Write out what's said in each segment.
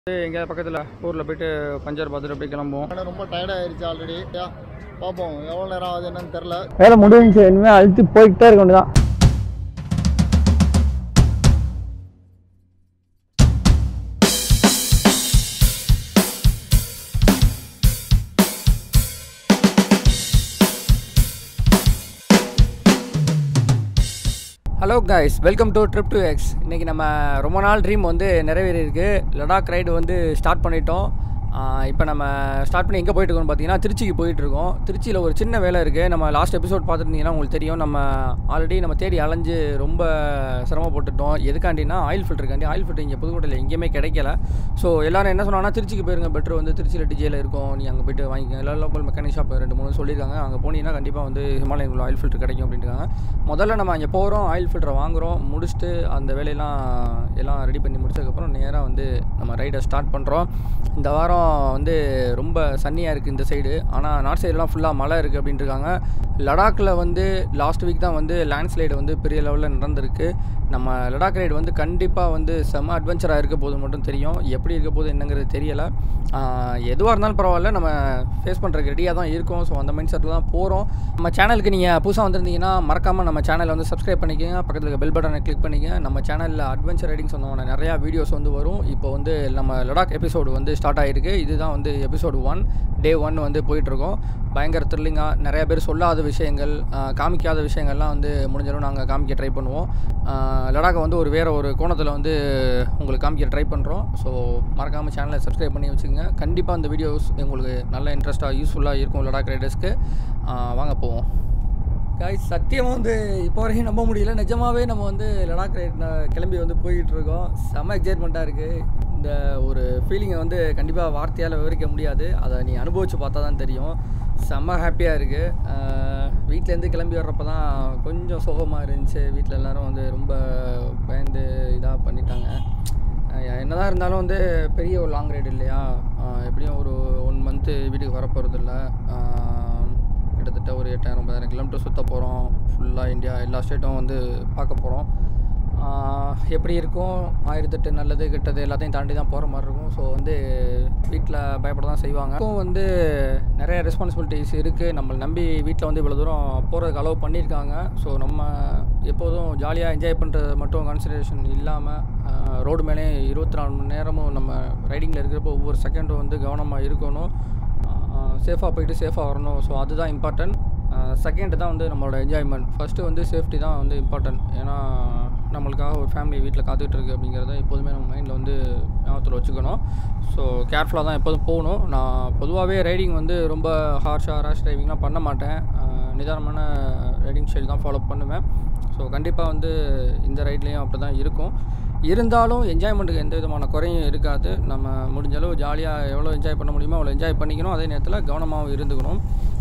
எங்கேயாவது பக்கத்தில் ஊரில் போய்ட்டு பஞ்சர் பார்த்துட்டு போய் கிளம்புவோம். ரொம்ப டயர்ட் ஆயிடுச்சு ஆல்ரெடி. பார்ப்போம் எவ்வளோ நேரம் ஆகுது என்னன்னு தெரில. வேலை முடிஞ்சு இனிமேல் அழுத்தி போய்கிட்டே இருக்க வேண்டியதான். Hello guys, welcome to trip to X. இன்றைக்கி நம்ம ரொம்ப நாள் ட்ரீம் வந்து நிறைவேறியிருக்கு. லடாக் ரைடு வந்து ஸ்டார்ட் பண்ணிட்டோம். இப்போ நம்ம ஸ்டார்ட் பண்ணி எங்கே போயிட்டுருக்கோம்னு பார்த்தீங்கன்னா திருச்சிக்கு போயிட்டுருக்கோம். திருச்சியில் ஒரு சின்ன வேலை இருக்குது. நம்ம லாஸ்ட் எபிசோட் பார்த்துருந்தீங்கன்னா உங்களுக்கு தெரியும். நம்ம ஆல்ரெடி நம்ம தேடி அலைஞ்சு ரொம்ப சிரமப்பட்டுட்டோம். எதுக்காண்டினா ஆயில் ஃபில்டருக்காண்டி. ஆயில் ஃபில்டர் இங்கே புதுக்கோட்டையில் எங்கேயுமே கிடைக்கல. ஸோ எல்லோரும் என்ன சொன்னாங்கன்னா திருச்சிக்கு போயிருங்க, பெட்ரு வந்து திருச்சியில் டிஜேயில் இருக்கும், நீ அங்கே போய்ட்டு வாங்கிக்கோங்க. எல்லா லோக்கல் மெக்கானிக் ஷாப் 2-3 சொல்லியிருக்காங்க. அங்கே போனீங்கன்னா கண்டிப்பாக வந்து ஹிமாலயன் உள்ள ஆயில் ஃபில்டர் கிடைக்கும் அப்படின்ட்டுருக்காங்க. முதல்ல நம்ம அங்கே போகிறோம், ஆயில் ஃபில்டரை வாங்குகிறோம், முடிச்சுட்டு அந்த வேலையெல்லாம் எல்லாம் ரெடி பண்ணி முடிச்சதுக்கப்புறம் நேராக வந்து நம்ம ரைடை ஸ்டார்ட் பண்ணுறோம். இந்த வாரம் வந்து ரொம்ப சன்னியாக இருக்குது இந்த சைடு. ஆனால் நார்த் சைடெலாம் ஃபுல்லாக மழை இருக்குது அப்படின்ட்டு இருக்காங்க. லடாக்கில் வந்து லாஸ்ட் வீக் தான் வந்து லேண்ட்ஸ்லைடு வந்து பெரிய லெவலில் நடந்திருக்கு. நம்ம லடாக் ரைடு வந்து கண்டிப்பாக வந்து செம்ம அட்வென்ச்சராக இருக்க போது மட்டும் தெரியும். எப்படி இருக்க போது என்னங்கிறது தெரியலை. எதுவாக இருந்தாலும் பரவாயில்ல, நம்ம ஃபேஸ் பண்ணுறதுக்கு ரெடியாக தான் இருக்கோம். ஸோ அந்த மைண்ட் செட்டில் தான் போகிறோம். நம்ம சேனலுக்கு நீங்கள் புதுசாக வந்திருந்தீங்கன்னா மறக்காமல் நம்ம சேனலை வந்து சப்ஸ்கிரைப் பண்ணிக்கோங்க. பக்கத்தில் இருக்க பெல் பட்டனை கிளிக் பண்ணிக்கங்க. நம்ம சேனலில் அட்வென்ச்சர் ரைடிங் சொன்னோன்னா நிறையா வீடியோஸ் வந்து வரும். இப்போ வந்து நம்ம லடாக் எபிசோடு வந்து ஸ்டார்ட் ஆகிருக்கு. இதுதான் வந்து எபிசோடு 1, டே 1 வந்து போயிட்டுருக்கோம். பயங்கர த்ரில்லிங்காக நிறையா பேர் சொல்லாத விஷயங்கள், காமிக்காத விஷயங்கள்லாம் வந்து முடிஞ்சாலும் நாங்கள் காமிக்க ட்ரை பண்ணுவோம். லடாக்கை வந்து வேறு ஒரு கோணத்தில் வந்து உங்களுக்கு காமிக்க ட்ரை பண்ணுறோம். ஸோ மறக்காமல் சேனலை சப்ஸ்கிரைப் பண்ணி வச்சுக்கோங்க. கண்டிப்பாக இந்த வீடியோஸ் உங்களுக்கு நல்ல இன்ட்ரெஸ்ட்டாக யூஸ்ஃபுல்லாக இருக்கும் லடாக் ரைடர்ஸ்க்கு. வாங்க போவோம். காய்ஸ், சத்தியமாக வந்து இப்போ வரைக்கும் நம்ப முடியல. நிஜமாகவே நம்ம வந்து லடாக் ரைட் கிளம்பி வந்து போய்கிட்டுருக்கோம். செம்ம எக்ஸைட்மெண்ட்டாக இருக்குது. இந்த ஒரு ஃபீலிங்கை வந்து கண்டிப்பாக வார்த்தையால் விவரிக்க முடியாது. அதை நீ அனுபவித்து பார்த்தா தான் தெரியும். செம்ம ஹாப்பியாக இருக்குது. வீட்டிலேருந்து கிளம்பி வர்றப்போ தான் கொஞ்சம் சோகமாக இருந்துச்சு. வீட்டில் எல்லோரும் வந்து ரொம்ப பயந்து இதாக பண்ணிட்டாங்க. என்ன தான் இருந்தாலும் வந்து பெரிய ஒரு லாங் ரைடு இல்லையா, எப்படியும் ஒரு 1 மந்த்து வீட்டுக்கு வரப்போகிறதில்ல. கிட்டத்தட்ட ஒரு 8000-9000 கிலோமீட்டர் சுற்ற போகிறோம். ஃபுல்லாக இந்தியா எல்லா ஸ்டேட்டும் வந்து பார்க்க போகிறோம். எப்படி இருக்கும், 1008 நல்லது கெட்டது எல்லாத்தையும் தாண்டி தான் போகிற மாதிரி இருக்கும். ஸோ வந்து வீட்டில் பயப்பட தான் செய்வாங்க. இப்போ வந்து நிறைய ரெஸ்பான்சிபிலிட்டிஸ் இருக்குது. நம்மளை நம்பி வீட்டில் வந்து இவ்வளோ தூரம் போகிறதுக்கு அலோவ் பண்ணியிருக்காங்க. ஸோ நம்ம எப்போதும் ஜாலியாக என்ஜாய் பண்ணுறது மட்டும் கான்சன்ட்ரேஷன் இல்லாமல் ரோடு மேலே 24 மணி நேரமும் நம்ம ரைடிங்கில் இருக்கிறப்போ ஒவ்வொரு செகண்டும் வந்து கவனமாக இருக்கணும். சேஃபாக போயிட்டு சேஃபாக வரணும். ஸோ அதுதான் இம்பார்ட்டன்ட். செகண்டு தான் வந்து நம்மளோட என்ஜாய்மெண்ட். ஃபஸ்ட்டு வந்து சேஃப்டி தான் வந்து இம்பார்ட்டன்ட். ஏன்னா நம்மளுக்காக ஒரு ஃபேமிலி வீட்டில் காத்துக்கிட்டு இருக்குது அப்படிங்கிறத எப்போதுமே நம்ம மைண்டில் வந்து ஞாபகத்தில் வச்சுக்கணும். ஸோ கேர்ஃபுல்லாக தான் எப்போதும் போகணும். நான் பொதுவாகவே ரைடிங் வந்து ரொம்ப ரேஷ் டிரைவிங்லாம் பண்ண மாட்டேன். நிதானமான ரைடிங் ஸ்டைல் தான் ஃபாலோ பண்ணுவேன். ஸோ கண்டிப்பாக வந்து இந்த ரைட்லேயும் அப்படி தான் இருக்கும். இருந்தாலும் என்ஜாய்மெண்ட்டுக்கு எந்த விதமான குறையும் இருக்காது. நம்ம முடிஞ்ச அளவு ஜாலியாக எவ்வளோ என்ஜாய் பண்ண முடியுமோ அவ்வளோ என்ஜாய் பண்ணிக்கணும். அதே நேரத்தில் கவனமாகவும் இருந்துக்கணும்.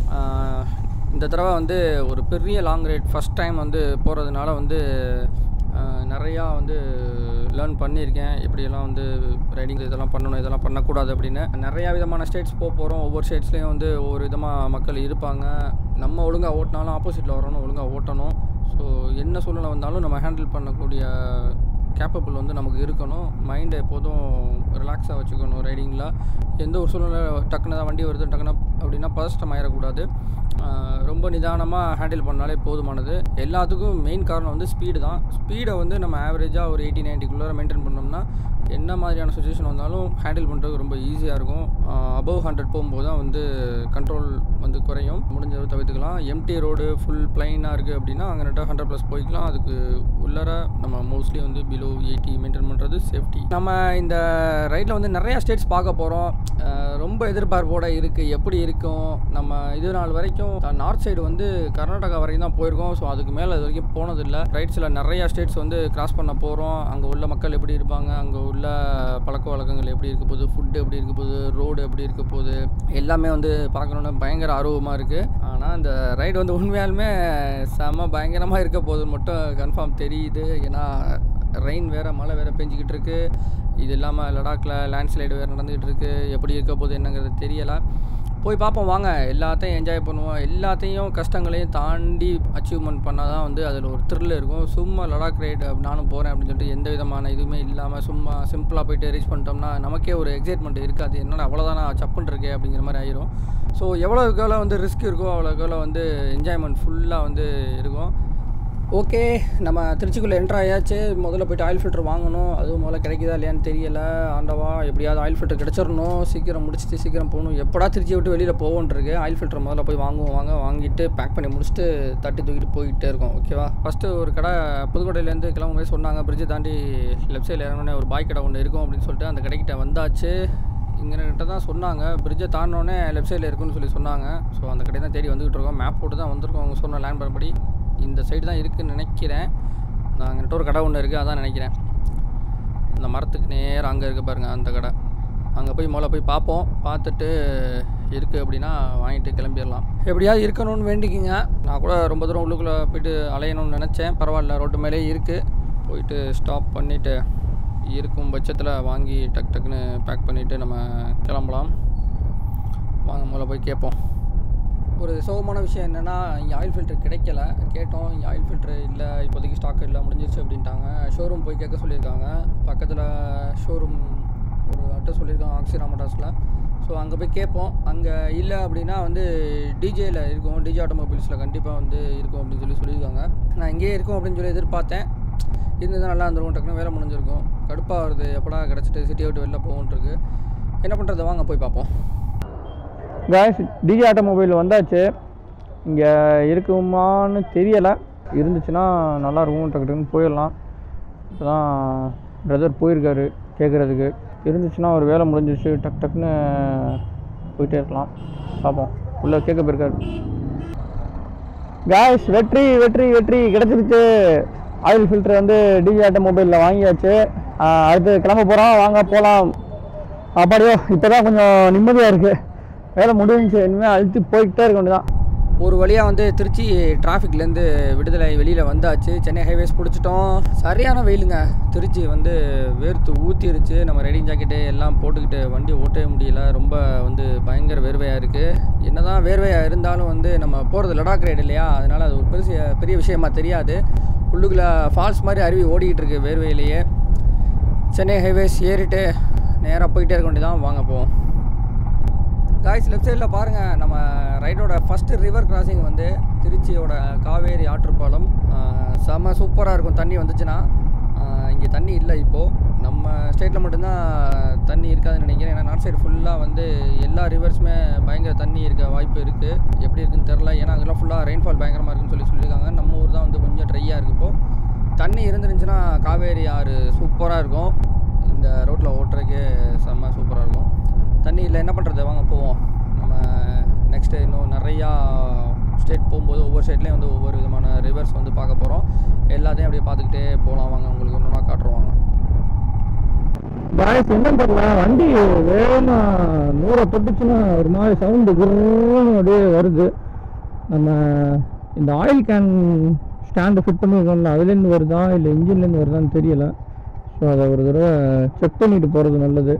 இந்த தடவை வந்து ஒரு பெரிய லாங் ரைட் ஃபஸ்ட் டைம் வந்து போகிறதுனால வந்து நிறையா வந்து லேர்ன் பண்ணியிருக்கேன். எப்படியெல்லாம் வந்து ரைடிங் இதெல்லாம் பண்ணணும், இதெல்லாம் பண்ணக்கூடாது அப்படின்னு. நிறையா விதமான ஸ்டேட்ஸ் போகிறோம். ஒவ்வொரு ஸ்டேட்ஸ்லேயும் வந்து ஒவ்வொரு விதமாக மக்கள் இருப்பாங்க. நம்ம ஒழுங்காக ஓட்டினாலும் ஆப்போசிட்டில் வரணும், ஒழுங்காக ஓட்டணும். ஸோ என்ன சூழ்நிலை வந்தாலும் நம்ம ஹேண்டில் பண்ணக்கூடிய கேப்பபிள் வந்து நமக்கு இருக்கணும். மைண்டை எப்போதும் ரிலாக்ஸாக வச்சுக்கணும். ரைடிங்கில் எந்த ஒரு சூழ்நிலை டக்குன்னு தான் வண்டி வருது டக்குன்னு அப்படின்னா பதஷ்டம் ஆயிடக்கூடாது. ரொம்ப நிதானமாக ஹேண்டில் பண்ணாலே போதுமானது. எல்லாத்துக்கும் மெயின் காரணம் வந்து ஸ்பீடு தான். ஸ்பீடை வந்து நம்ம ஆவரேஜாக ஒரு 80-90 மெயின்டைன் பண்ணோம்னா என்ன மாதிரியான சுச்சுவேஷன் வந்தாலும் ஹேண்டில் பண்ணுறது ரொம்ப ஈஸியாக இருக்கும். அபவ் 100 போகும்போது தான் வந்து கண்ட்ரோல் வந்து குறையும். முடிஞ்சது தவிர்த்துக்கலாம். எம்டி ரோடு ஃபுல் பிளைனாக இருக்குது அப்படின்னா அங்கே 100+ போய்க்கலாம். அதுக்கு உள்ளார நம்ம மோஸ்ட்லி வந்து பிலோ 80 மெயின்டைன் பண்ணுறது சேஃப்டி. நம்ம இந்த ரைடில் வந்து நிறையா ஸ்டேட்ஸ் பார்க்க போகிறோம். ரொம்ப எதிர்பார்ப்போடு இருக்குது எப்படி இருக்கும். நம்ம இது நாள் வரைக்கும் நார்த் சைடு வந்து கர்நாடகா வரைக்கும் தான் போயிருக்கோம். ஸோ அதுக்கு மேலே இது வரைக்கும் போனதில்லை. ரைட்ஸில் நிறையா ஸ்டேட்ஸ் வந்து கிராஸ் பண்ண போகிறோம். அங்கே உள்ள மக்கள் எப்படி இருப்பாங்க, அங்கே உள்ள பழக்க வழக்கங்கள் எப்படி இருக்க போகுது, ஃபுட்டு எப்படி இருக்க போகுது, ரோடு எப்படி இருக்க போகுது, எல்லாமே வந்து பார்க்கணுன்னு பயங்கர ஆர்வமாக இருக்குது. ஆனால் இந்த ரைடு வந்து உண்மையாலுமே செம்ம பயங்கரமாக இருக்க போகுதுன்னு மட்டும் கன்ஃபார்ம் தெரியுது. ஏன்னா ரெயின் வேறு, மழை வேறு பெஞ்சிக்கிட்டு இருக்குது. இது இல்லாமல் லடாக்கில் லேண்ட்ஸ்லைடு வேறு நடந்துக்கிட்டு இருக்குது. எப்படி இருக்க போகுது என்னங்கிறது தெரியலை. போய் பார்ப்போம் வாங்க. எல்லாத்தையும் என்ஜாய் பண்ணுவோம். எல்லாத்தையும் கஷ்டங்களையும் தாண்டி அச்சீவ்மெண்ட் பண்ணால் தான் வந்து அதில் ஒரு த்ரில் இருக்கும். சும்மா லடாக் ரைடு நானும் போகிறேன் அப்படின்னு சொல்லிட்டு எந்த விதமான இதுவுமே இல்லாமல் சும்மா சிம்பிளாக போய்ட்டு ரீச் பண்ணிட்டோம்னா நமக்கே ஒரு எக்ஸைட்மெண்ட் இருக்காது. என்னடா அவ்வளோதானா சப்புன்னு இருக்கே அப்படிங்கிற மாதிரி ஆயிரும். ஸோ எவ்வளோக்கு எவ்வளோ வந்து ரிஸ்க் இருக்கோ அவ்வளோக்கு எவ்வளோ வந்து என்ஜாய்மெண்ட் ஃபுல்லாக வந்து இருக்கும். ஓகே, நம்ம திருச்சிக்குள்ளே என்ட்ரு ஆயாச்சு. முதல்ல போய்ட்டு ஆயில் ஃபில்டர் வாங்கணும். அதுவும் முதல்ல கிடைக்குதா இல்லையான்னு தெரியலை. ஆண்டவா எப்படியாவது ஆயில் ஃபில்டர் கிடச்சிடணும். சீக்கிரம் முடிச்சுட்டு சீக்கிரம் போகணும். எப்படா திருச்சி விட்டு வெளியில் போவோன்ருக்கு. ஆயில் ஃபில்டர் முதல்ல போய் வாங்கிட்டு பேக் பண்ணி முடிச்சுட்டு தட்டி தூக்கிட்டு போய்கிட்டே இருக்கோம். ஓகேவா? ஃபஸ்ட்டு ஒரு கடை புதுக்கோட்டையிலேருந்து கிளம்பும்போது சொன்னாங்க, பிரிட்ஜை தாண்டி லெஃப்ட் சைடில் இறங்கினோடனே ஒரு பாய் கடை ஒன்று இருக்கும் அப்படின்னு சொல்லிட்டு அந்த கடைக்கிட்ட வந்தாச்சு. இங்கேகிட்ட தான் சொன்னாங்க, பிரிட்ஜை தாண்டினோடனே லெஃப்ட் சைடில் இருக்குன்னு சொன்னாங்க. ஸோ அந்த கடை தான் தேடி வந்துக்கிட்டு இருக்கோம். மேப் போட்டு தான் வந்திருக்கோம். அவங்க சொன்ன லேண்ட் பண்ணபடி இந்த சைடு தான் இருக்குதுன்னு நினைக்கிறேன். நான் அங்கிட்ட ஒரு கடை ஒன்று இருக்குது, அதான் நினைக்கிறேன். அந்த மரத்துக்கு நேரம் அங்கே இருக்குது பாருங்கள் அந்த கடை. அங்கே போய் முதல்ல போய் பார்ப்போம். பார்த்துட்டு இருக்குது அப்படின்னா வாங்கிட்டு கிளம்பிடலாம். எப்படியாவது இருக்கணும்னு வேண்டிக்கிங்க. நான் கூட ரொம்ப தூரம் உள்ளுக்குள்ளே போய்ட்டு அலையணும்னு நினச்சேன். பரவாயில்ல, ரோட்டு மேலே இருக்குது. போயிட்டு ஸ்டாப் பண்ணிவிட்டு இருக்கும் பட்சத்தில் வாங்கி டக்குன்னு பேக் பண்ணிவிட்டு நம்ம கிளம்பலாம். வாங்க முதல்ல போய் கேட்போம். ஒரு சோகமான விஷயம் என்னென்னா, இங்கே ஆயில் ஃபில்டர் கிடைக்கல. கேட்டோம், இங்கே ஆயில் ஃபில்ட்ரு இல்லை, இப்போதைக்கு ஸ்டாக் இல்லை, முடிஞ்சிருச்சு அப்படின்ட்டாங்க. ஷோரூம் போய் கேட்க சொல்லியிருக்காங்க. பக்கத்தில் ஷோரூம் ஒரு அட்ரஸ் சொல்லியிருக்காங்க ஆக்சிராமடாஸில். ஸோ அங்கே போய் கேட்போம். அங்கே இல்லை அப்படின்னா வந்து டிஜேயில் இருக்கும், டிஜே ஆட்டோமொபைல்ஸில் கண்டிப்பாக வந்து இருக்கும் அப்படின்னு சொல்லியிருக்காங்க. நான் இங்கேயே இருக்கும் அப்படின்னு சொல்லி எதிர்பார்த்தேன். இருந்தது நல்லா இருந்திருக்கும். டக்குன்னு வேலை முடிஞ்சிருக்கும். கடுப்பாக வருது, எப்படா கிடச்சிட்டு சிட்டியை விட்டு வெளில போகுன்ருக்கு. என்ன பண்ணுறது, வாங்க போய் பார்ப்போம். காய்ஸ், டிஜே ஆட்டோமொபைல் வந்தாச்சு. இங்கே இருக்குமான்னு தெரியலை. இருந்துச்சுன்னா நல்லாயிருக்கும். டக்குன்னு போயிடலாம். இப்போ தான் பிரதர் போயிருக்காரு கேட்குறதுக்கு. இருந்துச்சுன்னா ஒரு வேலை முடிஞ்சிச்சு, டக்குன்னு போயிட்டே இருக்கலாம். பார்ப்போம். உள்ளே கேட்க போயிருக்காரு. காய்ஸ், வெற்றி வெற்றி வெற்றி கிடச்சிருச்சு. ஆயில் ஃபில்டர் வந்து டிஜே ஆட்டோமொபைலில் வாங்கியாச்சு. அடுத்து கிளம்ப போகிறோம். வாங்க போகலாம். அப்படியோ இப்போ தான் கொஞ்சம் நிம்மதியாக இருக்குது. வேலை முடிஞ்சு. இனிமேல் அழுத்தி போய்கிட்டே இருக்க வேண்டியதான். ஒரு வழியாக வந்து திருச்சி டிராஃபிக்லேருந்து விடுதலை வெளியில் வந்தாச்சு. சென்னை ஹைவேஸ் பிடிச்சிட்டோம். சரியான வெயிலுங்க. திருச்சி வந்து வேர்த்து ஊற்றிருச்சு. நம்ம ரைடிங் ஜாக்கெட்டு எல்லாம் போட்டுக்கிட்டு வண்டி ஓட்டவே முடியல. ரொம்ப வந்து பயங்கர வேர்வையாக இருக்குது. என்ன தான் வேர்வையாக இருந்தாலும் வந்து நம்ம போகிறது லடாக் ரைடு இல்லையா, அதனால் அது ஒரு பெரிய விஷயமாக தெரியாது. உள்ளுக்குள்ளே ஃபால்ஸ் மாதிரி அருவி ஓடிக்கிட்டு இருக்குது வேர்வையிலேயே. சென்னை ஹைவேஸ் ஏறிட்டு நேராக போயிட்டே இருக்க வேண்டியதான். வாங்க போவோம். காய்ஸ், லெஃப்ட் சைடில் பாருங்கள், நம்ம ரைடோட ஃபஸ்ட்டு ரிவர் கிராசிங் வந்து திருச்சியோட காவேரி ஆற்றுப்பாலம். செம்ம சூப்பராக இருக்கும். தண்ணி வந்துச்சுன்னா. இங்கே தண்ணி இல்லை இப்போது. நம்ம ஸ்டேட்டில் மட்டும்தான் தண்ணி இருக்காதுன்னு நினைக்கிறேன். ஏன்னா நார்த் சைடு ஃபுல்லாக வந்து எல்லா ரிவர்ஸுமே பயங்கர தண்ணி இருக்க வாய்ப்பு இருக்குது. எப்படி இருக்குன்னு தெரில. ஏன்னா அங்கெல்லாம் ஃபுல்லாக ரெயின்ஃபால் பயங்கரமாக இருக்குன்னு சொல்லியிருக்காங்க. நம்ம ஊர் தான் வந்து கொஞ்சம் ட்ரையாக இருக்குது. இப்போது தண்ணி இருந்துருந்துச்சுன்னா காவேரி ஆறு சூப்பராக இருக்கும். இந்த ரோட்டில் ஓட்டுறதுக்கே செம்ம சூப்பராக இருக்கும். தண்ணி இல்லை, என்ன பண்ணுறது, வாங்க போவோம். நம்ம நெக்ஸ்ட்டு இன்னும் நிறையா ஸ்டேட் போகும்போது ஒவ்வொரு ஸ்டேட்லேயும் வந்து ஒவ்வொரு விதமான ரிவர்ஸ் வந்து பார்க்க போகிறோம். எல்லாத்தையும் அப்படியே பார்த்துக்கிட்டே போகலாம். வாங்க, உங்களுக்கு ஒன்றுனா காட்டுருவாங்க. பாய்ஸ், என்ன தெரியல, வண்டி வேகமாக 100 தொட்டுச்சுன்னா ஒரு மாதிரி சவுண்டு குருன்னு அப்படியே வருது. நம்ம இந்த ஆயில் கேன் ஸ்டாண்டு ஃபிட் பண்ணியிருக்கோம்ல, அதுலேருந்து வருதா இல்லை இன்ஜின்லேருந்து வருதான்னு தெரியல. ஸோ அதை ஒரு தடவை செக் பண்ணிட்டு போகிறது நல்லது.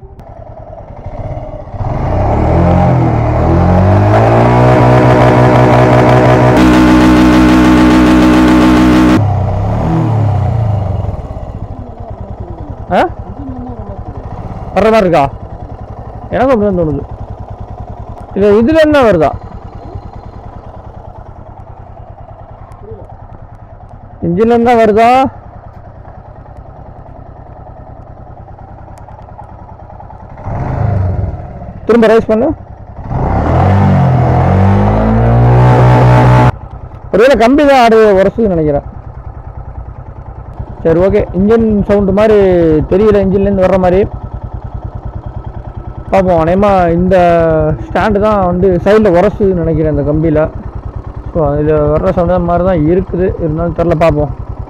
வர்ற மாதிரி இருக்கா? எனக்கு அப்படிதான் தோணுது. இல்லை, இதுல என்ன வருதா? இன்ஜின்ல என்ன வருதா? திரும்ப ரைஸ் பண்ணு. ஒருவேளை கம்பி தான் ஆடு உரசுன்னு நினைக்கிறேன். சரி, ஓகே. இன்ஜின் சவுண்டு மாதிரி தெரியல, இன்ஜின்லேருந்து வர்ற மாதிரி. பார்ப்போம். அநேகமாக இந்த ஸ்டாண்டு தான் வந்து சைடில் உரசுன்னு நினைக்கிறேன் இந்த கம்பியில். ஸோ அதில் வர்ற சவுண்டு மாதிரி தான் இருக்குது. இருந்தாலும் தெரில, பார்ப்போம்.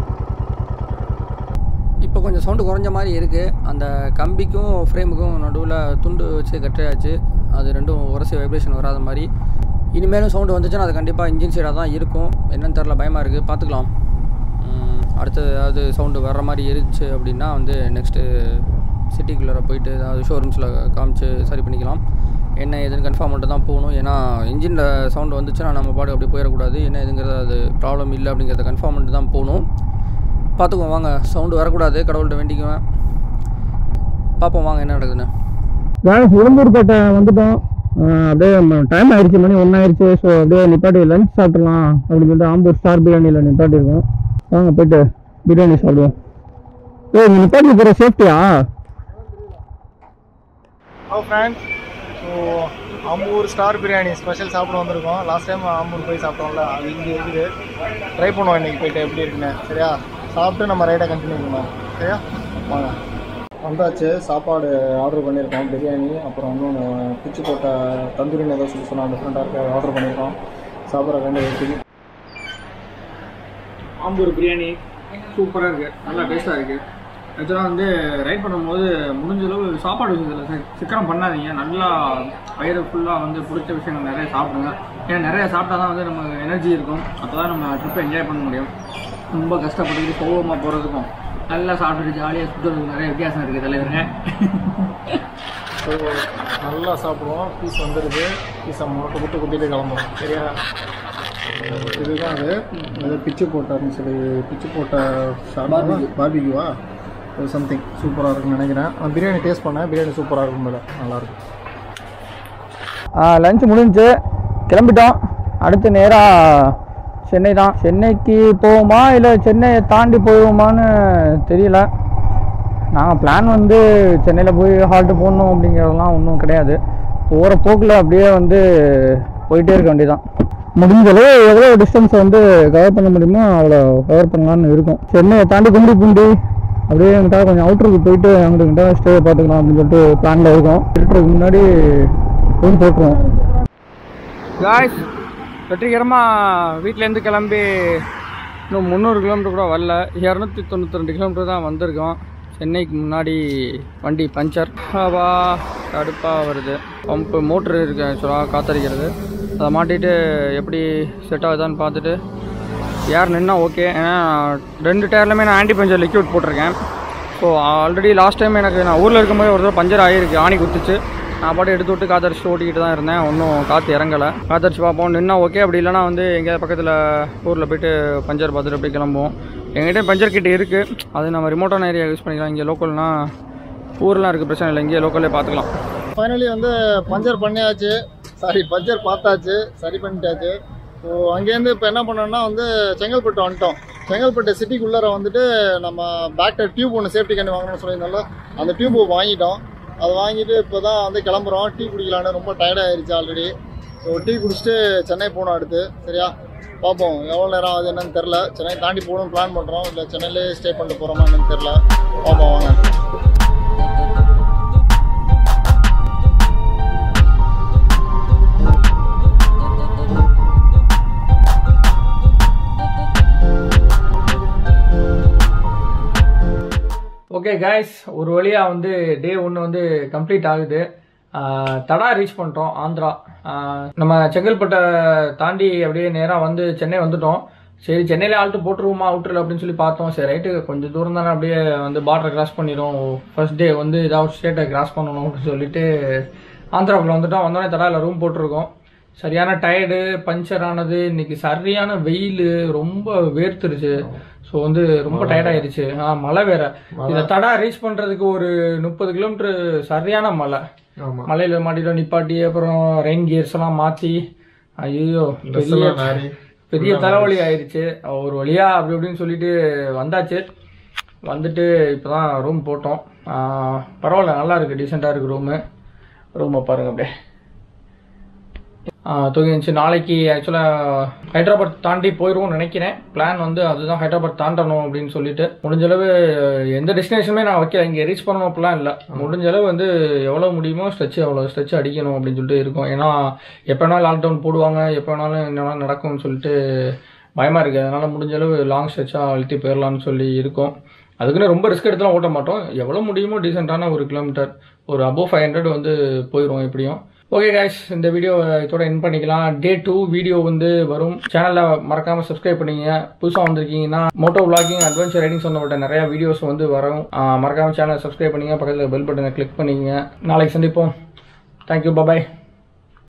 இப்போ கொஞ்சம் சவுண்டு குறைஞ்ச மாதிரி இருக்குது. அந்த கம்பிக்கும் ஃப்ரேமுக்கும் நடுவில் துண்டு வச்சு கட்டாச்சு. அது ரெண்டும் உரசி வைப்ரேஷன் வராத மாதிரி. இனிமேலும் சவுண்டு வந்துச்சுன்னா அது கண்டிப்பாக இன்ஜின் சைடாக தான் இருக்கும். என்னன்னு தெரில, பயமாக இருக்குது. பார்த்துக்கலாம். அடுத்து ஏதாவது சவுண்டு வர்ற மாதிரி இருந்துச்சு அப்படின்னா வந்து நெக்ஸ்ட்டு சிட்டிக்குள்ளே போயிட்டு ஏதாவது ஷோரூம்ஸில் காமிச்சு சரி பண்ணிக்கலாம். என்ன ஏதுன்னு கன்ஃபார்ம் பண்ணிட்டு தான் போகணும். ஏன்னா இன்ஜினில் சவுண்டு வந்துச்சுன்னா நம்ம பாடு அப்படி போயிடக்கூடாது. என்ன எதுங்கிறது அது ப்ராப்ளம் இல்லை அப்படிங்கிறத கன்ஃபார்ம் பண்ணிட்டு தான் போகணும். பார்த்துக்குவோம் வாங்க, சவுண்டு வரக்கூடாது, கடவுள்கிட்ட வேண்டிக்குவேன். பார்ப்போம் வாங்க என்ன நடக்குதுன்னு. உளுந்தூர்பேட்டை வந்துட்டோம். அப்படியே டைம் ஆயிடுச்சு, மணி 1 ஆயிடுச்சு. ஸோ அப்படியே நிப்பாட்டி லஞ்ச் சாப்பிட்றலாம் அப்படின்னு சொல்லிட்டு ஆம்பூர் ஸ்டார் பிரியாணியில் நிப்பாட்டியிருக்கோம். வாங்க போய்ட்டு பிரியாணி சாப்பிடுவோம். இங்கே நிப்பாட்டி போகிற சேஃப்டியா? Friends, so Ambur star biryani special சாப்பிட வந்திருக்கோம். லாஸ்ட் டைம் ஆம்பூர் போய் சாப்பிட்டோம்ல, அது இங்கே இருக்குது. ட்ரை பண்ணுவோம் இன்றைக்கி போய்ட்டு எப்படி இருக்குன்னு. சரியா, சாப்பிட்டு நம்ம ரைடை கண்டினியூ பண்ணுவோம். சரியா, வாங்க. வந்தாச்சு, சாப்பாடு ஆர்டர் பண்ணியிருக்கோம். பிரியாணி, அப்புறம் இன்னொன்று பிச்சு போட்ட தந்தூரின்னு ஏதோ சொல்லி சொன்னால் டிஃப்ரெண்ட்டாக இருக்க ஆர்டர் பண்ணியிருக்கோம். சாப்பிட்ற 2 வெயிட்டிங். ஆம்பூர் பிரியாணி சூப்பராக இருக்குது, நல்லா டேஸ்ட்டாக இருக்குது. ஆக்சுவலாக வந்து ரைட் பண்ணும்போது முடிஞ்சளவு சாப்பாடு விஷயத்தில் சிக்கனம் பண்ணாதீங்க. நல்லா வயிறு ஃபுல்லாக வந்து பிடிச்ச விஷயங்கள் நிறைய சாப்பிடுங்க. ஏன்னா நிறைய சாப்பிட்டா தான் வந்து நமக்கு எனர்ஜி இருக்கும். அப்போ தான் நம்ம ட்ரிப்பை என்ஜாய் பண்ண முடியும். ரொம்ப கஷ்டப்பட்டுக்கிட்டு கோவமாக போகிறதுக்கும் நல்லா சாப்பிட்டுட்டு ஜாலியாக சுற்றுறதுக்கு நிறைய வித்தியாசம் இருக்குது தலைவருங்க. ஸோ நல்லா சாப்பிடுவோம். பீஸ் வந்துடுது, பீஸை மூட்டை விட்டு கொட்டிட்டு கிளம்புவோம். சரியா, இதுதான் அது பிச்சு போட்டாருன்னு சொல்லி பிச்சு போட்ட பார்பிக்யூவா சம்திங் சூப்பராக இருக்குன்னு நினைக்கிறேன். பிரியாணி டேஸ்ட் பண்ணேன், பிரியாணி சூப்பராக இருக்கும் போல, நல்லாயிருக்கும். லஞ்ச் முடிஞ்சு கிளம்பிட்டோம். அடுத்து நேராக சென்னை தான். சென்னைக்கு போவோமா இல்லை சென்னையை தாண்டி போயிடுவோமான்னு தெரியல. நாங்கள் பிளான் வந்து சென்னையில் போய் ஹால்ட்டு போடணும் அப்படிங்கிறதெல்லாம் ஒன்றும் கிடையாது. போகிற போக்கில் அப்படியே வந்து போயிட்டே இருக்க வேண்டியதான். முடிஞ்சளவு எவ்வளோ டிஸ்டன்ஸை வந்து கவர் பண்ண முடியுமோ அவ்வளோ கவர் பண்ணலான்னு இருக்கும். சென்னையை தாண்டி குண்டி அப்படியே எங்கிட்ட கொஞ்சம் அவுட்டருக்கு போயிட்டு அங்கிட்ட ஸ்டே பார்த்துக்கலாம் அப்படின்னு சொல்லிட்டு பிளானில் இருக்கும். இருக்கிறதுக்கு முன்னாடி ரூம் போட்டுருவோம். காய்ஸ், வெற்றிகரமாக வீட்டிலேருந்து கிளம்பி இன்னும் 300 கிலோமீட்டர் கூட வரல. 292 கிலோமீட்டர் தான் வந்திருக்கோம். சென்னைக்கு முன்னாடி வண்டி பஞ்சர், கடுப்பாக வருது. பம்பு மோட்ரு இருக்குது ஆக்சுவலாக காத்தடிக்கிறது. அதை மாட்டிட்டு எப்படி செட் ஆகுதான்னு பார்த்துட்டு ஏர் நின்னா ஓகே. ஏன்னா 2 டயர்லையுமே நான் ஆன்டி பஞ்சர் லிக்விட் போட்டிருக்கேன். ஸோ ஆல்ரெடி லாஸ்ட் டைம் எனக்கு நான் ஊரில் இருக்கும்போது ஒரு தடவை பஞ்சர் ஆகிருக்கு, ஆணி குத்துச்சு. நான் பாட்டு எடுத்து விட்டு காத்தடிச்சு ஓட்டிக்கிட்டு தான் இருந்தேன். ஒன்றும் காற்று இறங்கலை. காத்தடிச்சு பார்ப்போம், நின்னா ஓகே. அப்படி இல்லைனா வந்து எங்கேயாவது பக்கத்தில் ஊரில் போய்ட்டு பஞ்சர் பார்த்துட்டு அப்படி கிளம்புவோம். எங்கிட்ட பஞ்சர் கிட்ட இருக்குது, அது நம்ம ரிமோட்டான ஏரியா யூஸ் பண்ணிக்கலாம். இங்கே லோக்கல்னால் ஊரெலாம் இருக்குது, பிரச்சனை இல்லை. இங்கேயே லோக்கல்லே பார்த்துக்கலாம். ஃபைனலி வந்து பஞ்சர் பண்ணியாச்சு, பஞ்சர் பார்த்தாச்சு, சரி பண்ணிட்டாச்சு. ஸோ அங்கேருந்து இப்போ என்ன பண்ணோம்னா வந்து செங்கல்பட்டு வந்துட்டோம். செங்கல்பட்டு சிட்டிக்குள்ளார வந்துட்டு நம்ம பேக்டர் டியூப் ஒன்று சேஃப்டி கண்ணி வாங்கணும்னு சொல்லியிருந்தால அந்த டியூப் வாங்கிட்டோம். அதை வாங்கிட்டு இப்போ தான் வந்து கிளம்புறோம். டீ குடிக்கலான்னு, ரொம்ப டயர்டாகிடுச்சு ஆல்ரெடி. ஸோ டீ குடிச்சிட்டு சென்னை போகணும் அடுத்து. சரியா, பார்ப்போம் எவ்வளோ நேரம் ஆகுது என்னன்னு தெரில. சென்னை தாண்டி போகணும்னு பிளான் பண்ணுறோம், இல்லை சென்னையிலே ஸ்டே பண்ணிட்டு போகிறோமா என்னன்னு தெரில. பார்ப்போம் வாங்க. ஓகே கைஸ், ஒரு வழியாக வந்து டே 1 வந்து கம்ப்ளீட் ஆகுது. தடா ரீச் பண்ணிட்டோம், ஆந்திரா. நம்ம செங்கல்பட்டை தாண்டி அப்படியே நேராக வந்து சென்னை வந்துட்டோம். சரி, சென்னையில் ஆல்ட்டு போட்டுருவோமா அவுட்டரில் அப்படின்னு சொல்லி பார்த்தோம். சரி ரைட்டு, கொஞ்சம் தூரம் தானே, அப்படியே வந்து பார்டரை கிராஸ் பண்ணிடும். ஃபர்ஸ்ட் டே வந்து ஏதாவது ஸ்டேட்டை கிராஸ் பண்ணணும் அப்படின்னு சொல்லிட்டு ஆந்திராவுக்குள்ள வந்துட்டோம். வந்தோடனே தடாவில் ரூம் போட்டிருக்கோம். சரியான டயர்டு, பஞ்சர் ஆனது. இன்னைக்கு சரியான வெயில், ரொம்ப வேர்த்துருச்சு. ஸோ வந்து ரொம்ப டயர்டாயிருச்சு. மழை வேற. இதை தடா ரீச் பண்ணுறதுக்கு ஒரு 30 கிலோமீட்டர் சரியான மழை. மலையில் மாட்டிட்டோம், நிப்பாட்டி அப்புறம் ரெயின் கியர்ஸ் எல்லாம் மாற்றி, ஐயோ பெரிய தலைவலி ஆயிடுச்சு. ஒரு வழியா அப்படி அப்படின்னு சொல்லிட்டு வந்தாச்சு. வந்துட்டு இப்போ தான் ரூம் போட்டோம். பரவாயில்ல, நல்லா இருக்குது, டீசெண்டாக இருக்குது ரூமை பாருங்கள் அப்படியே தூங்கிச்சு. நாளைக்கு ஆக்சுவலாக ஹைதராபாத் தாண்டி போயிடுவோம்னு நினைக்கிறேன். பிளான் வந்து அதுதான், ஹைதராபாத் தாண்டணும் அப்படின்னு சொல்லிட்டு. முடிஞ்சளவு எந்த டெஸ்டினேஷனுமே நான் வைக்கல, இங்கே ரீச் பண்ணணும் அப்படிலாம் இல்லை. முடிஞ்சளவு வந்து எவ்வளோ முடியுமோ அவ்வளோ ஸ்ட்ரெச் அடிக்கணும் அப்படின்னு சொல்லிட்டு இருக்கோம். ஏன்னா எப்போ வேணாலும் லாக்டவுன் போடுவாங்க, எப்போ வேணாலும் என்ன நடக்கும்னு சொல்லிட்டு பயமாக இருக்குது. அதனால் முடிஞ்சளவு லாங் ஸ்ட்ரெச்சாக அழுத்தி போயிடலான்னு சொல்லி இருக்கோம். அதுக்குன்னு ரொம்ப ரிஸ்க் எடுத்துலாம் ஓட்ட மாட்டோம். எவ்வளோ முடியுமோ டீசெண்டான ஒரு கிலோமீட்டர், ஒரு அபோவ் 500 வந்து போயிடுவோம் எப்படியும். ஓகே கைஸ், இந்த வீடியோ இதோட என் பண்ணிக்கலாம். டே 2 வீடியோ வந்து வரும். சேனலில் மறக்காமல் சப்ஸ்கிரைப் பண்ணிங்க. புதுசாக வந்திருக்கீங்கன்னா மோட்டோ விளாகிங், அட்வென்ச்சர் ரைடிங் சொன்னப்பட்ட நிறையா வீடியோஸ் வந்து வரும். மறக்காமல் சேனலை சப்ஸ்கிரைப் பண்ணிங்க, பக்கத்தில் பெல் பட்டனை கிளிக் பண்ணிங்க. நாளைக்கு சந்திப்போம். தேங்க்யூ, பாய்.